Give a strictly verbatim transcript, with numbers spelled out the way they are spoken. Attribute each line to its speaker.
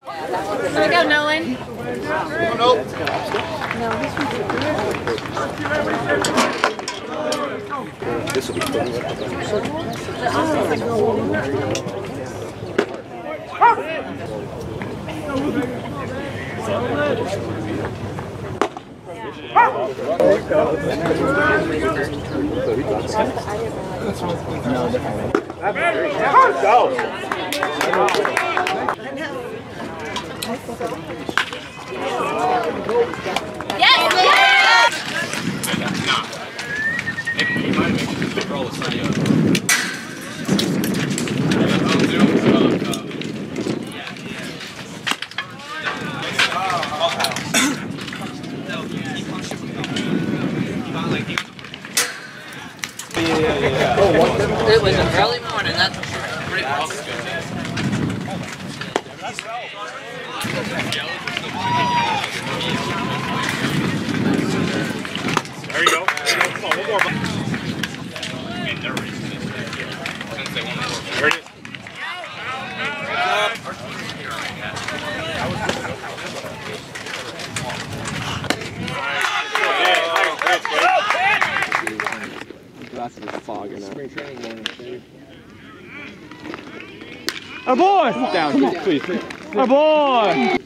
Speaker 1: There we go, Nolan.
Speaker 2: Oh, no. This will be fun. Go.
Speaker 1: Yes! Yes!
Speaker 3: It was an early morning, that's pretty awesome.
Speaker 4: There you go. Come on, one more. There it is.
Speaker 2: Glasses are fogging up.
Speaker 4: Our boy! Down, please. Our boy!